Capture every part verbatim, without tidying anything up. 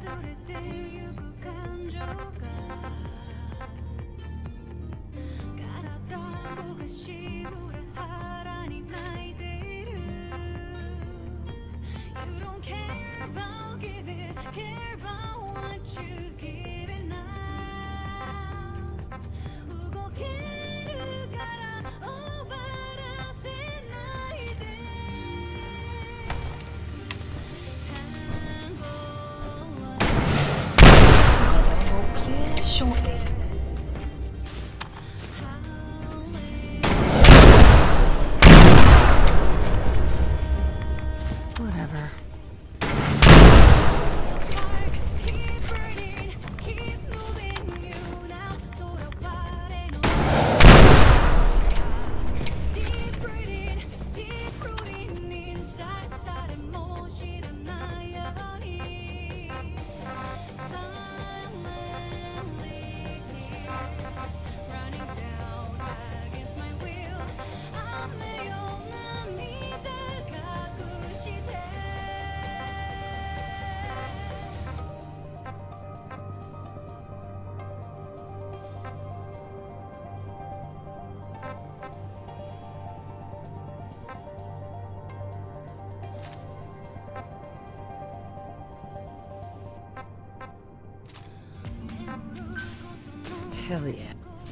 Hell yeah.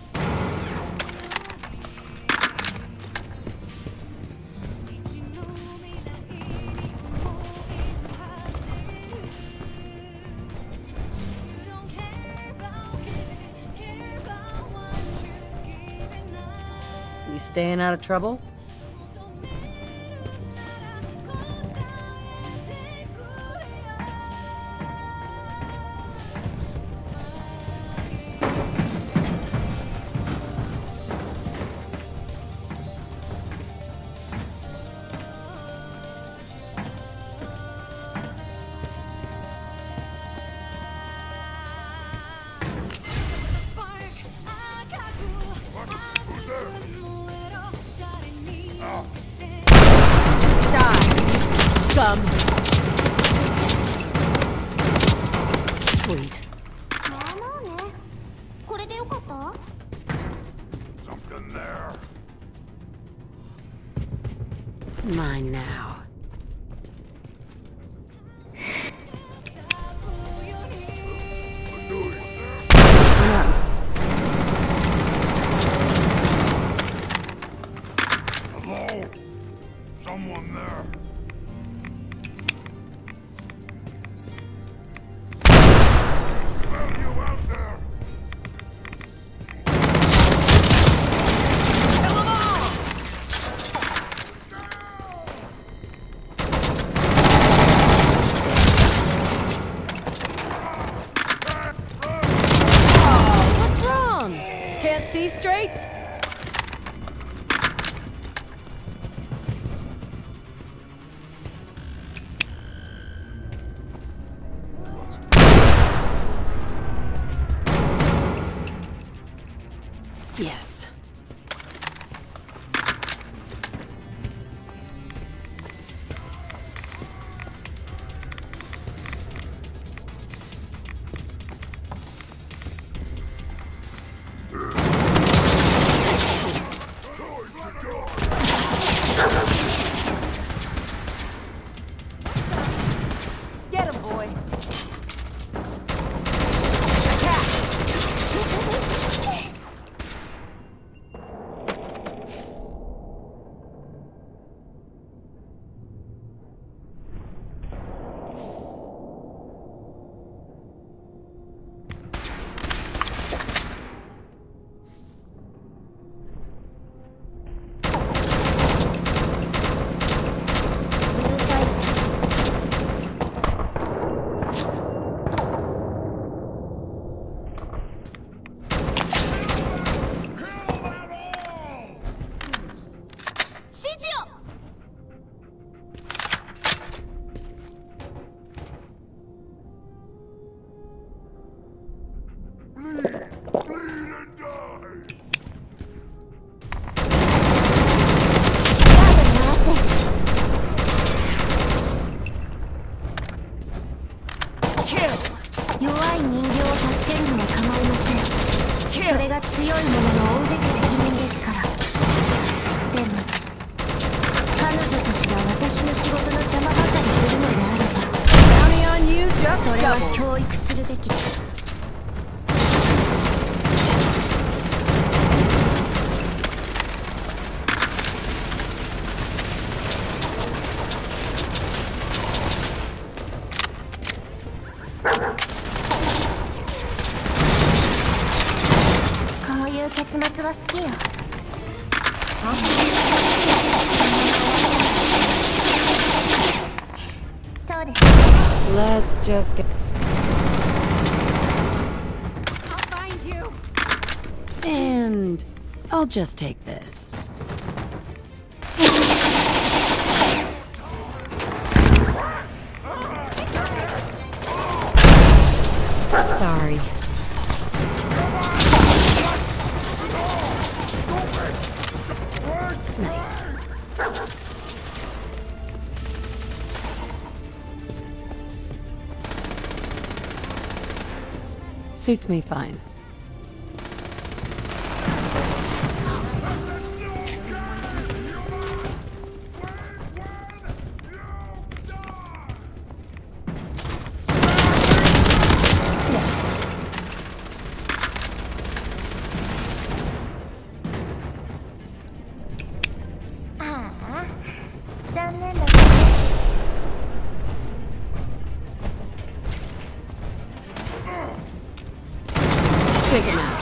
You staying out of trouble? Scum. Sweet. Something there. Mine now. Hello? Someone there. Smell you out there. Kill them all! Oh, what's wrong? Can't see straight? Yes. Get him, boy. Attack! Bleed! Bleed and die! Kill! 弱い人形を助けるのは構いません。それが強い者の負うべき責任ですから。でも彼女たちが私の仕事の邪魔ばかりするのであれば、 Bounty on you, just それは double. 教育するべきです。こういう結末は好きよ。そうです。 Let's just get. I'll find you. And I'll just take this. Sorry. Nice. Suits me fine. Take him out.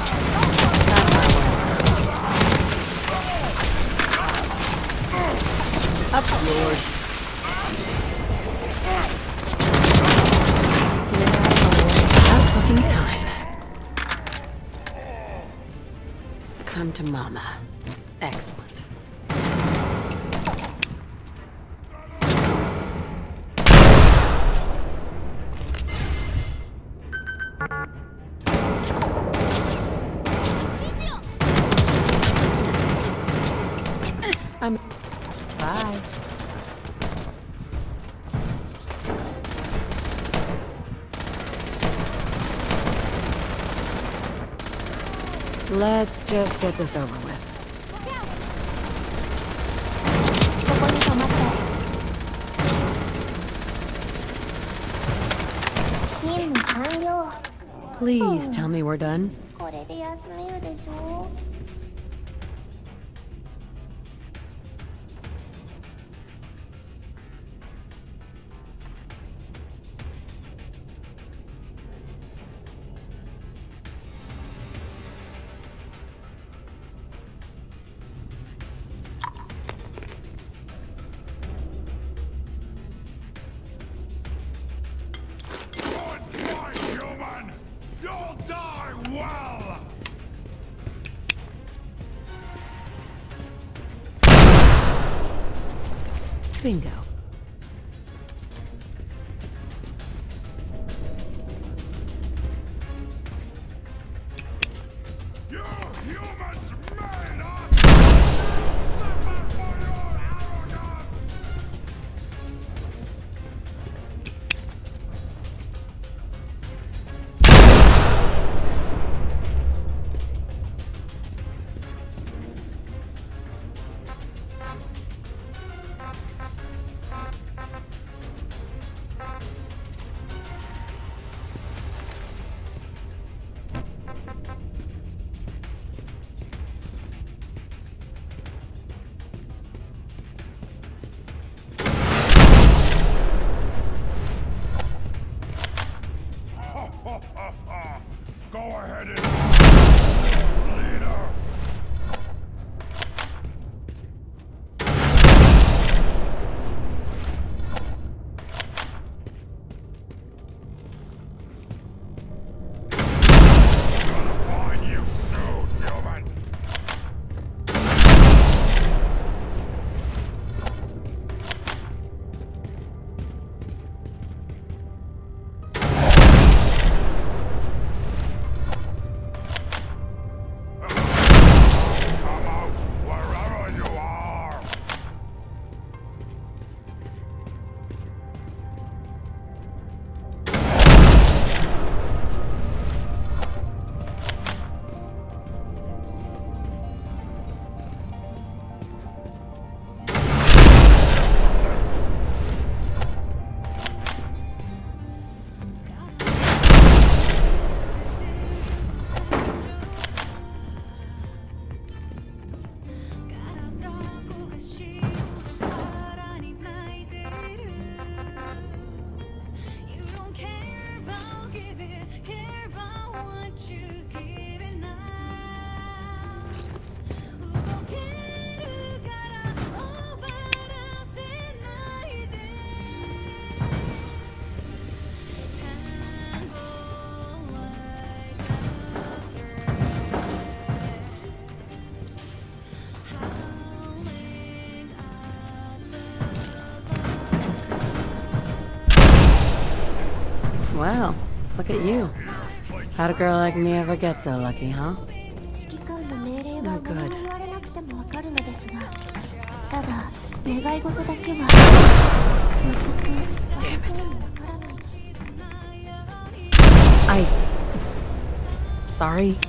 Up yours. Get out of my way. About fucking time. Come to mama. Excellent. I'm. Bye. Let's just get this over with. ここに止まって。任務完了。 Please tell me we're done. これで休めるでしょ。 You'll die well! Bingo. You humans made us! Sit back for your arrogance! Wow, look at you. How'd a girl like me ever get so lucky, huh? 指揮官の命令は何も言われなくてもわかるのですが、ただ願い事だけは全く私にもわからない。 I... Sorry?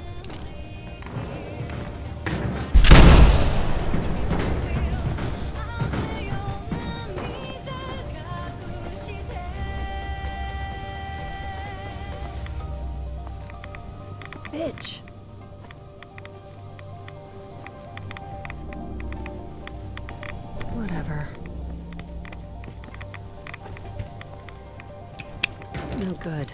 Bitch. Whatever. No good.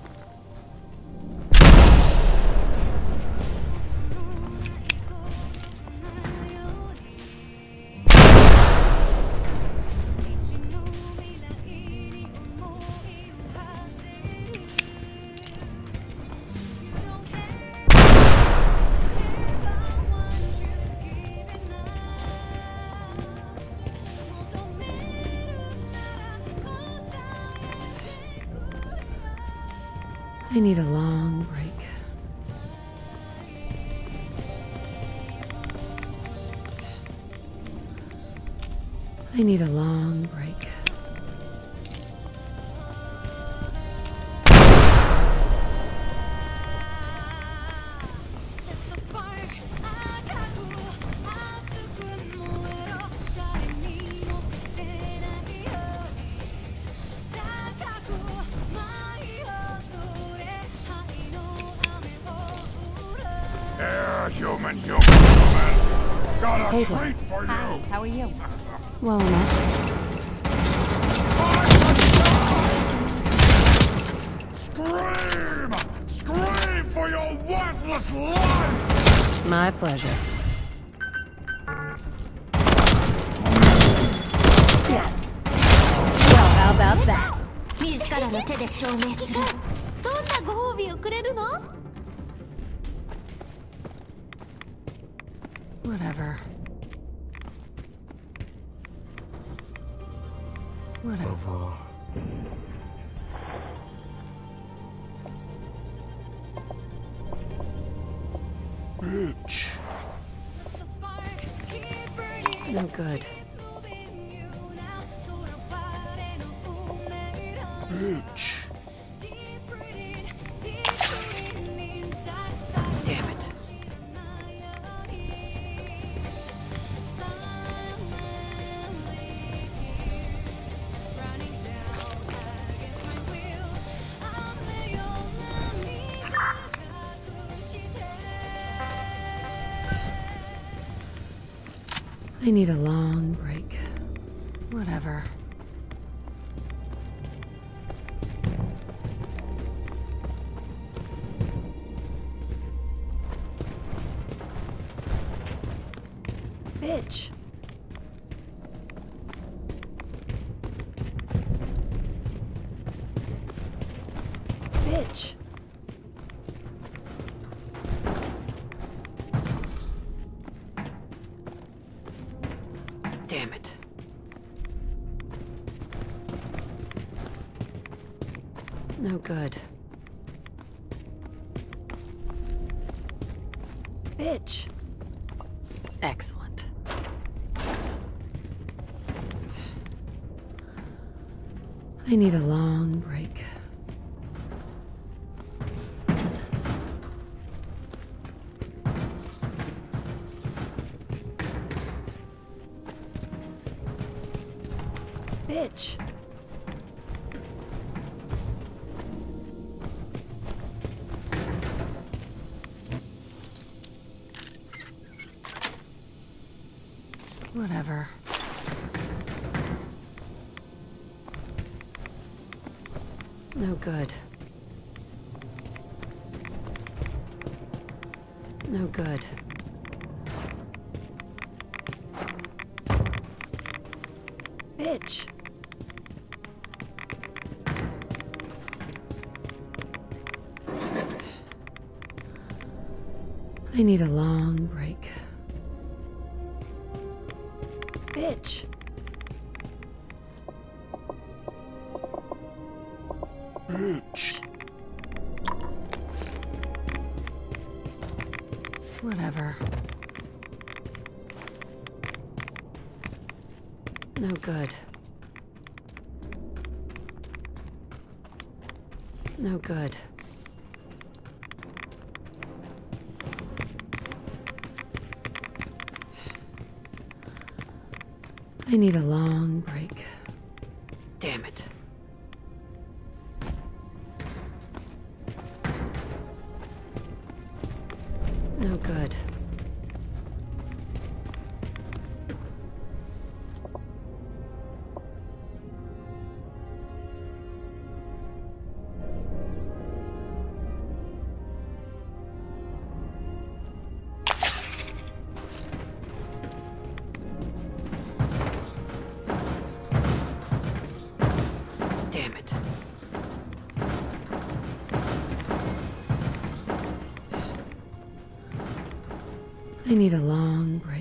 I need a long break. I need a long break. Here, human, human, human. Got a Hey, treat for you. Hi, how are you? Well enough. Scream! Scream for your worthless life! My pleasure. Yes. Well, how about that? 自らの手で証明する。どんなご褒美をくれるの？ Whatever. Whatever. Bitch. No good. Bitch. Damn it. I need a long break. Whatever. Bitch. Bitch. Damn it. No good. Bitch. Excellent. I need a long break. Bitch. Whatever. No good. No good. Bitch. I need a long break. Bitch. bitch. Whatever. No good. No good. I need a long break. Damn it. No good. Damn it. I need a long break.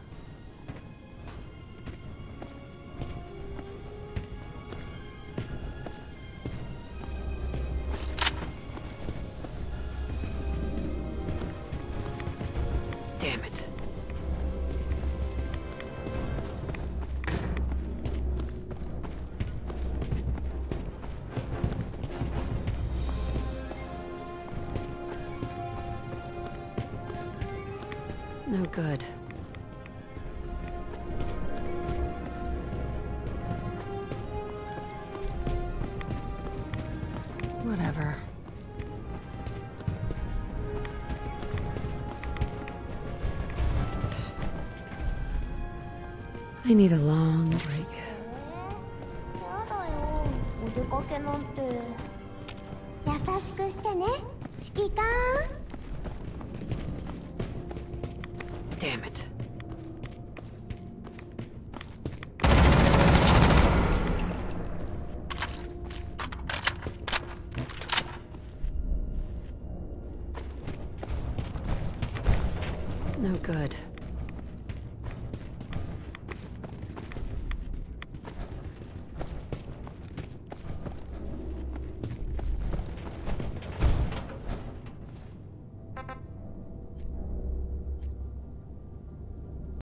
Damn it. No good. Whatever. I need a long break. やだよ、お出かけなんて。優しくしてね、指揮官。 Damn it. No good.